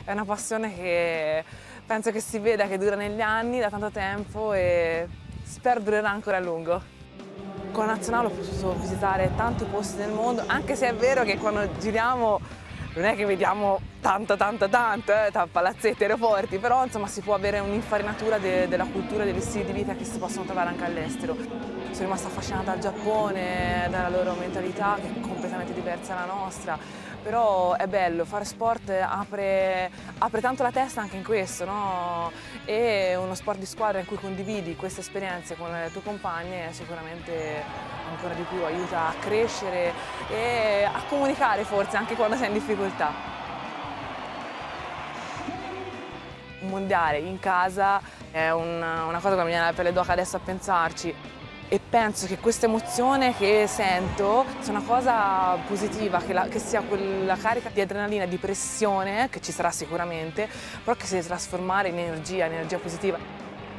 è una passione che penso che si veda, che dura negli anni, da tanto tempo e spero durerà ancora a lungo. Con la nazionale ho potuto visitare tanti posti nel mondo, anche se è vero che quando giriamo non è che vediamo tanto, tra palazzetti e aeroporti, però insomma si può avere un'infarinatura della cultura e degli stili di vita che si possono trovare anche all'estero. Sono rimasta affascinata dal Giappone, dalla loro mentalità che è completamente diversa dalla nostra, però è bello, fare sport apre tanto la testa anche in questo, no? E uno sport di squadra in cui condividi queste esperienze con le tue compagne sicuramente ancora di più aiuta a crescere e a comunicare forse anche quando sei in difficoltà. Un mondiale in casa è una cosa che mi viene la pelle d'oca adesso a pensarci e penso che questa emozione che sento sia una cosa positiva, che sia quella carica di adrenalina, di pressione, che ci sarà sicuramente, però che si deve trasformare in energia positiva.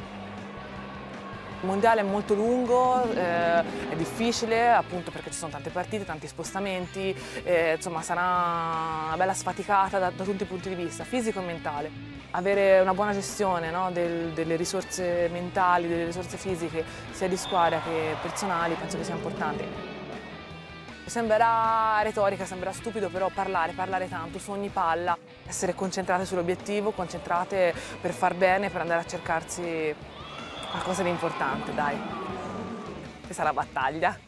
Il mondiale è molto lungo, è difficile appunto perché ci sono tante partite, tanti spostamenti, insomma sarà una bella sfaticata da tutti i punti di vista, fisico e mentale. Avere una buona gestione, no, delle risorse mentali, delle risorse fisiche, sia di squadra che personali, penso che sia importante. Sembrerà retorica, sembrerà stupido, però parlare tanto su ogni palla, essere concentrate sull'obiettivo, concentrate per far bene, per andare a cercarsi qualcosa di importante, dai. Questa è la battaglia.